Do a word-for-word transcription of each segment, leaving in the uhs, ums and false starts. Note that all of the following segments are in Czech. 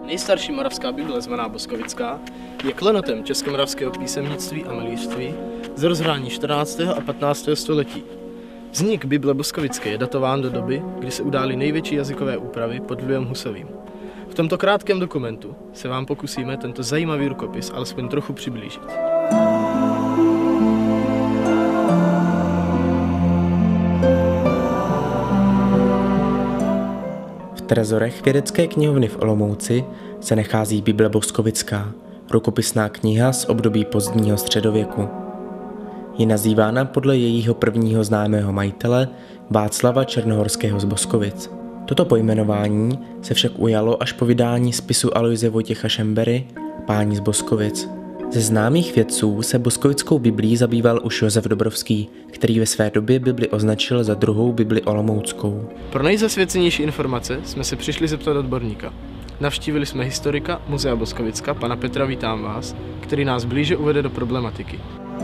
Nejstarší moravská Bible, zvaná Boskovická, je klenotem českomoravského písemnictví a malířství z rozhrání čtrnáctého a patnáctého století. Vznik Bible Boskovické je datován do doby, kdy se udály největší jazykové úpravy pod vlivem Husovým. V tomto krátkém dokumentu se vám pokusíme tento zajímavý rukopis alespoň trochu přiblížit. V trezorech vědecké knihovny v Olomouci se nachází Bible Boskovická, rukopisná kniha z období pozdního středověku. Je nazývána podle jejího prvního známého majitele Václava Černohorského z Boskovic. Toto pojmenování se však ujalo až po vydání spisu Aloise Vojtěcha Šembery Páni z Boskovic. Ze známých vědců se boskovickou biblí zabýval už Josef Dobrovský, který ve své době Bibli označil za druhou Bibli olomouckou. Pro nejzasvěcenější informace jsme se přišli zeptat odborníka. Navštívili jsme historika Muzea Boskovicka, pana Petra Vítám vás, který nás blíže uvede do problematiky.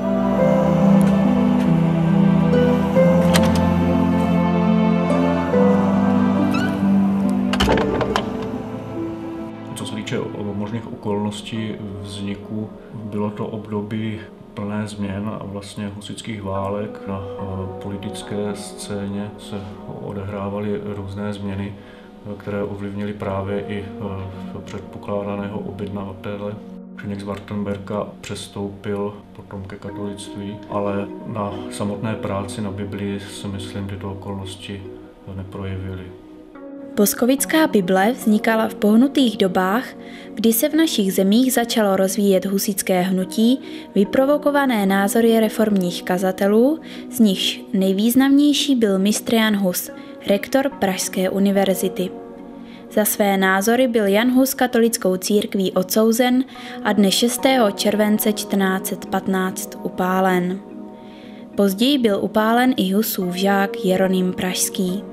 Co se týče možných okolností vzniku, bylo to období plné změn a vlastně husitských válek. Na politické scéně se odehrávaly různé změny, které ovlivnily právě i předpokládaného objednavatele. Čeněk z Wartenberka přestoupil potom ke katolictví, ale na samotné práci na Biblii si myslím, tyto okolnosti neprojevily. Boskovická Bible vznikala v pohnutých dobách, kdy se v našich zemích začalo rozvíjet husitské hnutí, vyprovokované názory reformních kazatelů, z nichž nejvýznamnější byl mistr Jan Hus, rektor Pražské univerzity. Za své názory byl Jan Hus katolickou církví odsouzen a dne šestého července čtrnáct set patnáct upálen. Později byl upálen i Husův žák Jeroným Pražský.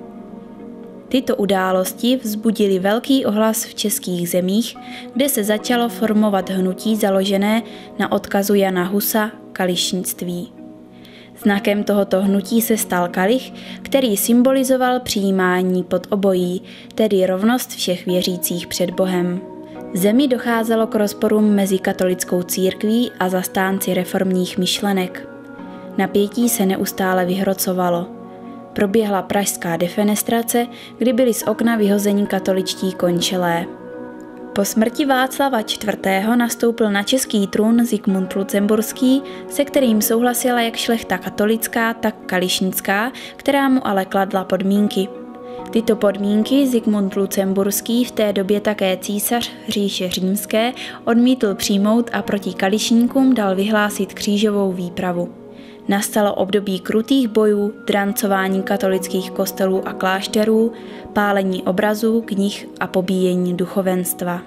Tyto události vzbudily velký ohlas v českých zemích, kde se začalo formovat hnutí založené na odkazu Jana Husa kališnictví. Znakem tohoto hnutí se stal kalich, který symbolizoval přijímání pod obojí, tedy rovnost všech věřících před Bohem. V zemi docházelo k rozporům mezi katolickou církví a zastánci reformních myšlenek. Napětí se neustále vyhrocovalo. Proběhla pražská defenestrace, kdy byli z okna vyhozeni katoličtí končelé. Po smrti Václava čtvrtého nastoupil na český trůn Zikmund Lucemburský, se kterým souhlasila jak šlechta katolická, tak kališnická, která mu ale kladla podmínky. Tyto podmínky Zikmund Lucemburský, v té době také císař říše římské, odmítl přijmout a proti kališníkům dal vyhlásit křížovou výpravu. Nastalo období krutých bojů, drancování katolických kostelů a klášterů, pálení obrazů, knih a pobíjení duchovenstva.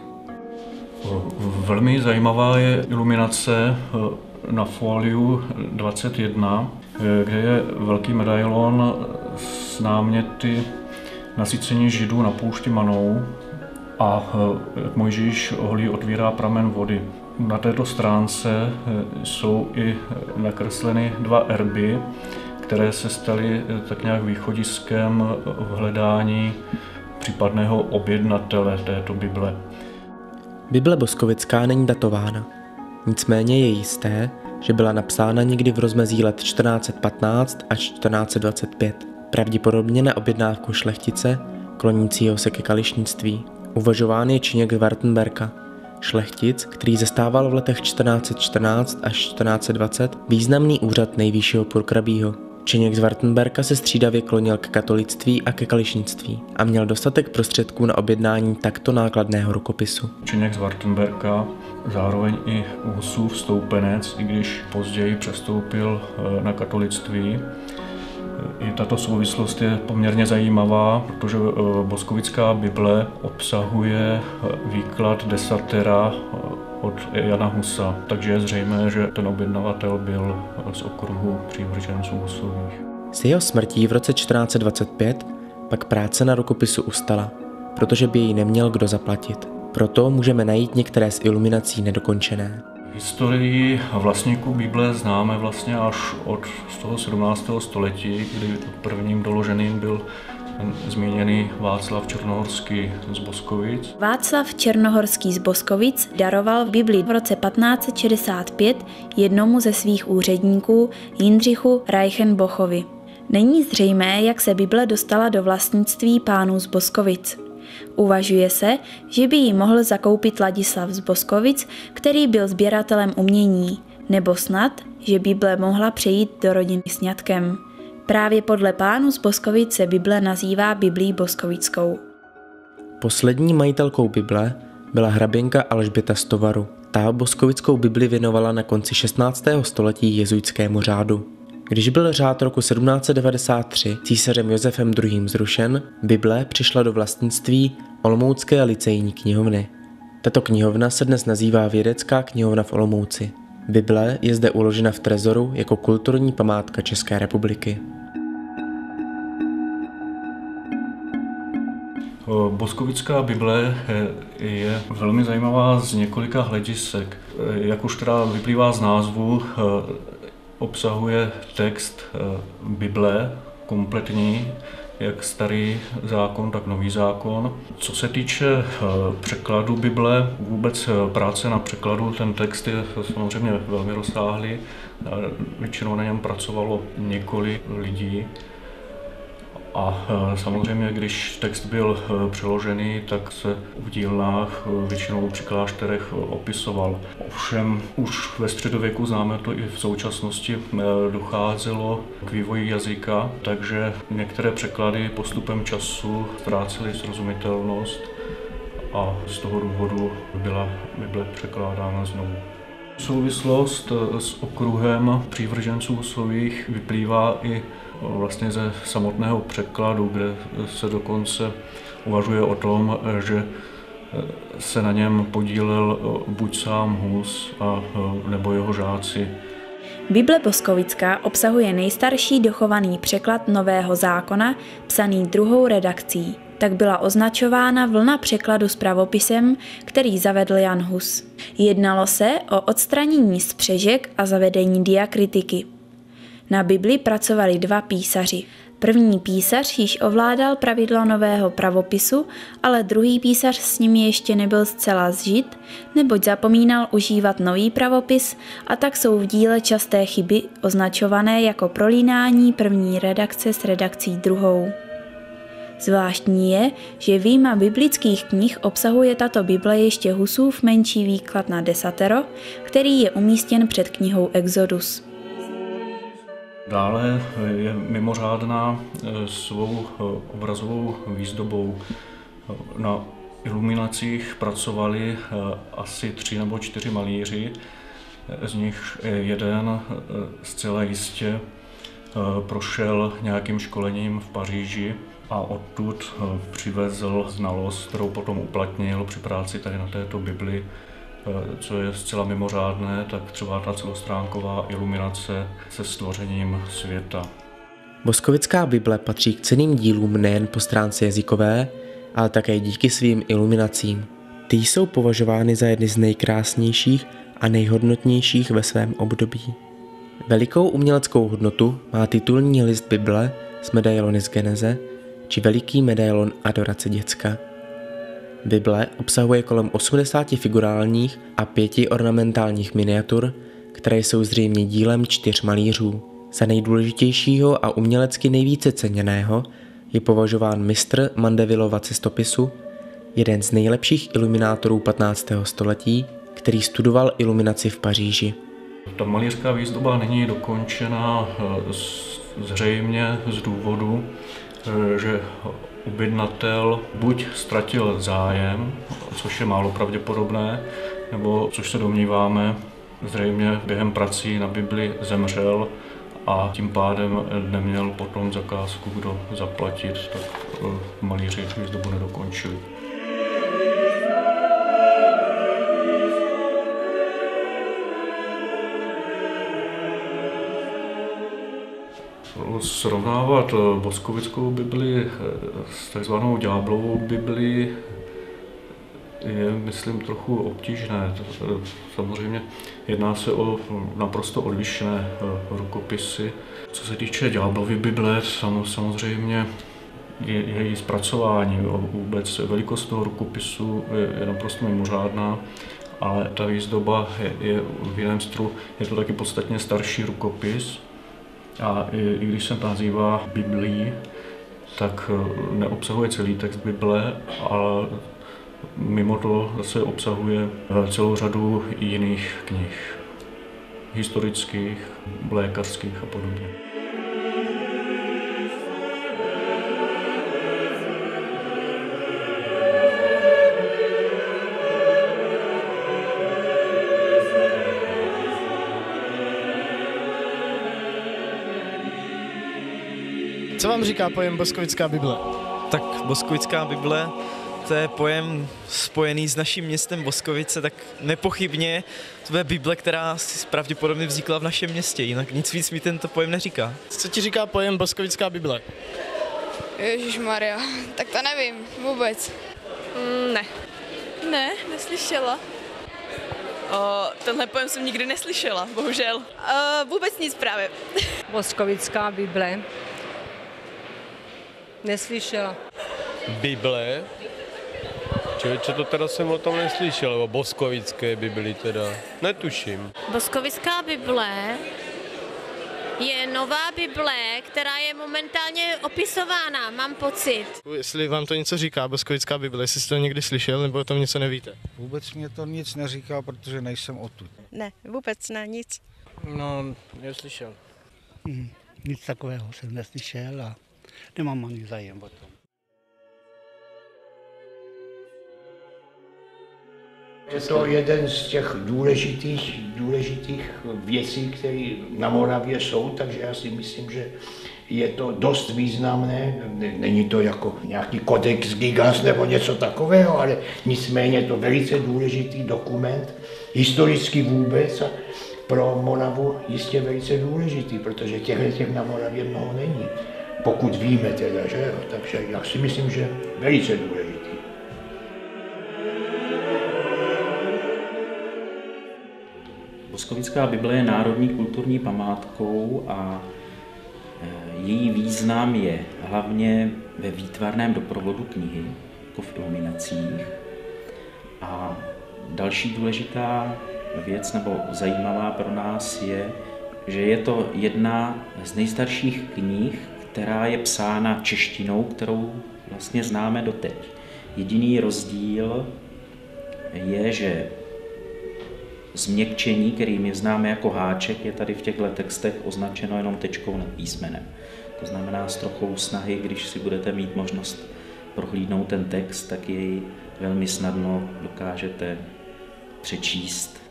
Velmi zajímavá je iluminace na foliu dvacet jedna, kde je velký medailon s náměty nasycení Židů na poušti Manou a Mojžíš holí otvírá pramen vody. Na této stránce jsou i nakresleny dva erby, které se staly tak nějak východiskem v hledání případného objednatele této Bible. Bible Boskovická není datována. Nicméně je jisté, že byla napsána někdy v rozmezí let čtrnáct set patnáct až čtrnáct set dvacet pět, pravděpodobně na objednávku šlechtice, klonícího se ke kališnictví. Uvažován je Čeněk z Wartenberka, šlechtic, který zastával v letech čtrnáct set čtrnáct až čtrnáct set dvacet významný úřad nejvyššího purkrabího. Čeněk z Wartenberka se střídavě klonil k katolictví a ke kališnictví a měl dostatek prostředků na objednání takto nákladného rukopisu. Čeněk z Wartenberka, zároveň i Husův stoupenec, i když později přestoupil na katolictví. I tato souvislost je poměrně zajímavá, protože Boskovická Bible obsahuje výklad desatera od Jana Husa, takže je zřejmé, že ten objednavatel byl z okruhu přívrženců Husových. S jeho smrtí v roce čtrnáct set dvacet pět pak práce na rukopisu ustala, protože by jej neměl kdo zaplatit. Proto můžeme najít některé z iluminací nedokončené. Historii vlastníků Bible známe vlastně až od toho sedmnáctého století, kdy prvním doloženým byl zmíněný Václav Černohorský z Boskovic. Václav Černohorský z Boskovic daroval Bibli v roce patnáct set šedesát pět jednomu ze svých úředníků Jindřichu Reichenbochovi. Není zřejmé, jak se Bible dostala do vlastnictví pánů z Boskovic. Uvažuje se, že by ji mohl zakoupit Ladislav z Boskovic, který byl sběratelem umění, nebo snad, že Bible mohla přejít do rodiny sňatkem. Právě podle pánů z Boskovic se Bible nazývá Biblí boskovickou. Poslední majitelkou Bible byla hraběnka Alžběta z Tovaru. Ta boskovickou Bibli věnovala na konci šestnáctého století jezuitskému řádu. Když byl řád roku sedmnáct set devadesát tři císařem Josefem druhým zrušen, Bible přišla do vlastnictví Olomoucké licejní knihovny. Tato knihovna se dnes nazývá Vědecká knihovna v Olomouci. Bible je zde uložena v trezoru jako kulturní památka České republiky. Boskovická Bible je velmi zajímavá z několika hledisek. Jak už teda vyplývá z názvu, obsahuje text Bible kompletní, jak starý zákon, tak nový zákon. Co se týče překladu Bible, vůbec práce na překladu, ten text je samozřejmě velmi rozsáhlý. Většinou na něm pracovalo několik lidí. A samozřejmě, když text byl přeložený, tak se v dílnách, většinou při klášterech, opisoval. Ovšem už ve středověku, známe to i v současnosti, docházelo k vývoji jazyka, takže některé překlady postupem času ztrácely srozumitelnost a z toho důvodu byla Bible překládána znovu. Souvislost s okruhem přívrženců svých vyplývá i vlastně ze samotného překladu, kde se dokonce uvažuje o tom, že se na něm podílel buď sám Hus, a, nebo jeho žáci. Bible boskovická obsahuje nejstarší dochovaný překlad Nového zákona, psaný druhou redakcí. Tak byla označována vlna překladu s pravopisem, který zavedl Jan Hus. Jednalo se o odstranění spřežek a zavedení diakritiky. Na Bibli pracovali dva písaři. První písař již ovládal pravidla nového pravopisu, ale druhý písař s nimi ještě nebyl zcela zžit, neboť zapomínal užívat nový pravopis, a tak jsou v díle časté chyby označované jako prolínání první redakce s redakcí druhou. Zvláštní je, že vyjma biblických knih obsahuje tato Bible ještě Husův menší výklad na desatero, který je umístěn před knihou Exodus. Dále je mimořádná svou obrazovou výzdobou. Na iluminacích pracovali asi tři nebo čtyři malíři, z nich jeden zcela jistě prošel nějakým školením v Paříži a odtud přivezl znalost, kterou potom uplatnil při práci tady na této Bibli. Co je zcela mimořádné, tak třeba ta celostránková iluminace se stvořením světa. Boskovická Bible patří k cenným dílům nejen po stránce jazykové, ale také díky svým iluminacím. Ty jsou považovány za jedny z nejkrásnějších a nejhodnotnějších ve svém období. Velikou uměleckou hodnotu má titulní list Bible s medailony z Geneze či veliký medailon Adorace děcka. Bible obsahuje kolem osmdesáti figurálních a pěti ornamentálních miniatur, které jsou zřejmě dílem čtyř malířů. Za nejdůležitějšího a umělecky nejvíce ceněného je považován mistr Mandevillova cestopisu, jeden z nejlepších iluminátorů patnáctého století, který studoval iluminaci v Paříži. Ta malířská výzdoba není dokončena zřejmě z důvodu, že objednatel buď ztratil zájem, což je málo pravděpodobné, nebo, což se domníváme, zřejmě během prací na Bibli zemřel a tím pádem neměl potom zakázku, kdo zaplatit, tak malíři výzdobu nedokončili. Srovnávat boskovickou Bibli s takzvanou ďáblovou Bibli je, myslím, trochu obtížné. Samozřejmě jedná se o naprosto odlišné rukopisy. Co se týče ďáblovy Bible, samozřejmě je, její zpracování, vůbec velikost toho rukopisu je, je naprosto mimořádná, ale ta výzdoba je, je v jiném stylu, je to taky podstatně starší rukopis a i, i když se nazývá Biblií, tak neobsahuje celý text Bible, ale mimo to zase obsahuje celou řadu jiných knih, historických, lékařských a podobně. Co vám říká pojem Boskovická Bible? Tak Boskovická Bible, to je pojem spojený s naším městem Boskovice, tak nepochybně to je Bible, která pravděpodobně vznikla v našem městě, jinak nic víc mi tento pojem neříká. Co ti říká pojem Boskovická Bible? Ježišmarja, tak to nevím vůbec. Mm, ne. Ne, neslyšela. O, tenhle pojem jsem nikdy neslyšela, bohužel. Uh, vůbec nic právě. Boskovická Bible. Neslyšela. Bible? Člověče, to teda jsem o tom neslyšel, o boskovické Bibli teda. Netuším. Boskovická Bible je nová Bible, která je momentálně opisována, mám pocit. Jestli vám to něco říká, Boskovická Bible, jestli jste to někdy slyšel, nebo o tom něco nevíte? Vůbec mě to nic neříká, protože nejsem odtud. Ne, vůbec ne, nic. No, neslyšel. Hmm, nic takového jsem neslyšel a nemám ani zájem o tom. Je to jeden z těch důležitých, důležitých věcí, které na Moravě jsou, takže já si myslím, že je to dost významné. Není to jako nějaký kodex Gigas nebo něco takového, ale nicméně je to velice důležitý dokument, historicky vůbec a pro Moravu jistě velice důležitý, protože těchto těch na Moravě mnoho není. Pokud víme teda, že jo, takže já si myslím, že velice důležitý. Boskovická Bible je národní kulturní památkou a její význam je hlavně ve výtvarném doprovodu knihy, jako v iluminacích. A další důležitá věc nebo zajímavá pro nás je, že je to jedna z nejstarších knih, která je psána češtinou, kterou vlastně známe doteď. Jediný rozdíl je, že změkčení, který my známe jako háček, je tady v těchto textech označeno jenom tečkou nad písmenem. To znamená s trochou snahy, když si budete mít možnost prohlídnout ten text, tak jej velmi snadno dokážete přečíst